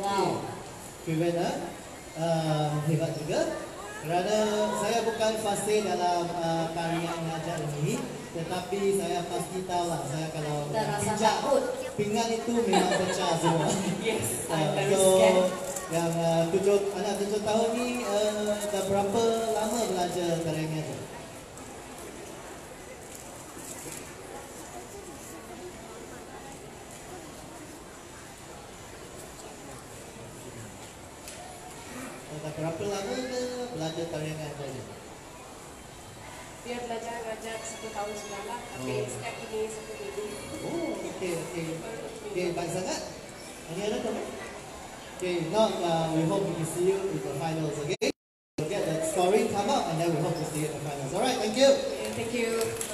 Wow. Trivena hebat juga. Kerana saya bukan fasih dalam tarian ngajar ini, tetapi saya pasti tahu lah, saya kalau Dan rasa pijak takut. pinggan itu memang pecah semua. Yes, I'm very So scared. yang anak 7 tahun ni dah berapa lama belajar tarian ngajar? Dah berapa lama ke belajar tarian ngajar ni? Dia belajar ngajar 1 tahun sudah lah, tapi step ini 1 minggu. Oh, okey. Okey, baik sangat. Any other comment? Okay, now we hope we can see you in the finals, okay? We'll get the scoring come up and then we hope to see you in the finals. Alright, thank you. Thank you.